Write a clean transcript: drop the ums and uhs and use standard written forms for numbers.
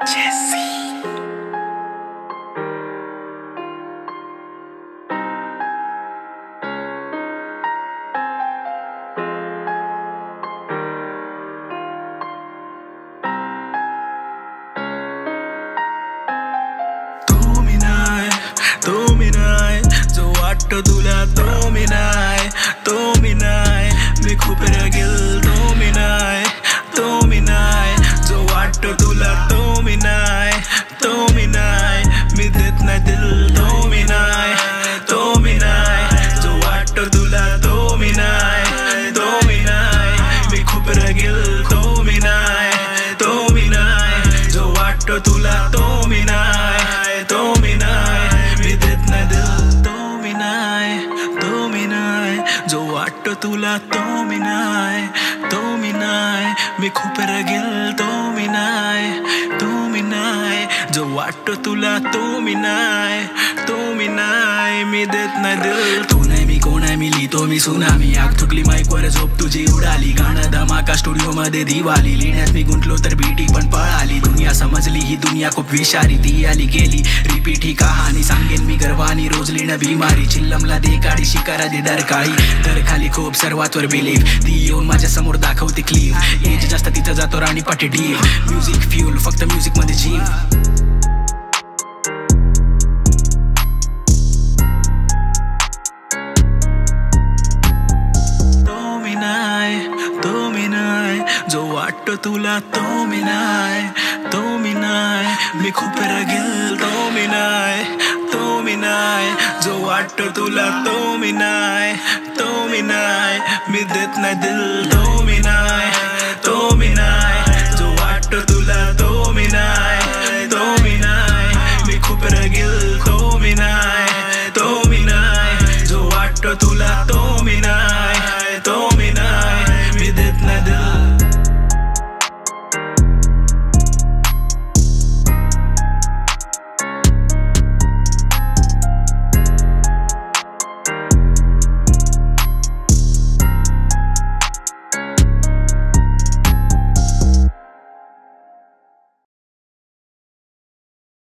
Jesse. जो वाटतो तुला तो मी नाय मी खूप रगेल तो मी नाय जो वाटतो तुला तो मी नाय मी देत नाही दिल तो मी नाय जो वाटतो तुला तो मी नाय मी खूप रगेल तो मी नाय जो वाटतो तुला तो मी नाय मी देत नाही दिल तो मी नाय जो वाटतो तुला तो मी नाय मी खूप रगेल तो मी नाय जो वाटतो तुला तो मी नाय मी देत नाही दिल तू नाही मी कोण आहे मी लिहितो मी सुनामी आग थुकली माईकवर झोप तुझी उडाली गाणं धमाका स्टुडिओ मध्ये दिवाली लिहिण्यात मी गुंतलो तर बीटी पण पळाली दुनिया समजली ही दुनिया खूप विषारी ती आली गेली रिपीट ही कहाणी सांगेन मी गर्वानी रोज लिहिणं बिमारी चिल्लमला दे काळी शिकारा दे डरकाळी तर खाली खूप सर्वातवर बिलीव ती येऊन माझ्या समोर दाखवते क्लीव एज जास्त तिथं जातो राणी पाटी डीव म्युझिक फ्युल फक्त म्युझिक मध्ये जीव जो वाटतो तुला तो मी नाय मी खूप रगेल तो मी नाय जो वाटतो तुला तो मी नाय मी देत नाही दिल तो मी नाय